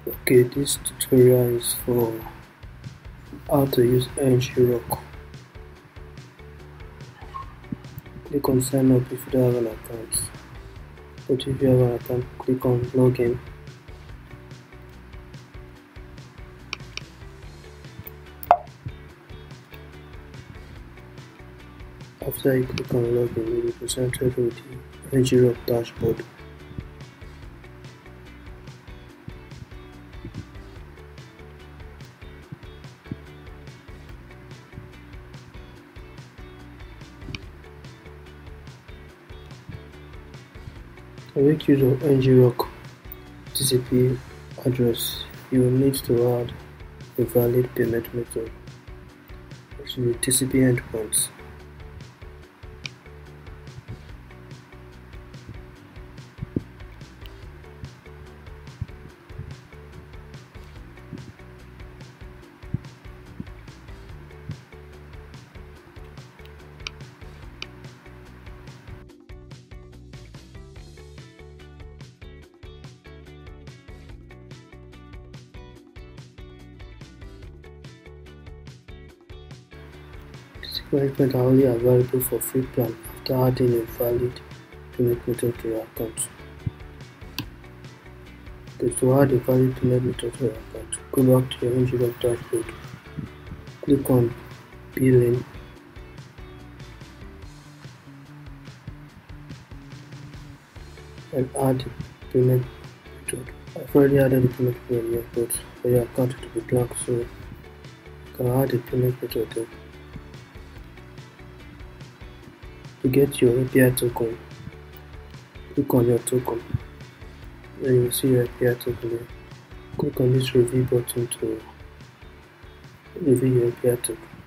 Okay, this tutorial is for how to use Ngrok. Click on sign up if you don't have an account. But if you have an account, click on login. After you click on login, you will be presented with the Ngrok dashboard. To make use of Ngrok TCP address, you will need to add a valid payment method, which is the TCP endpoints. Management are only available for free plan after adding a valid payment method to your account. To add a valid payment method to your account, go back to your Ngrok dashboard, click on billing, and add the payment method. I've already added the payment method here, but for your account it will be blank, so you can add the payment method there. To get your API token, click on your token. Then you will see your API token here. Click on this review button to review your API token.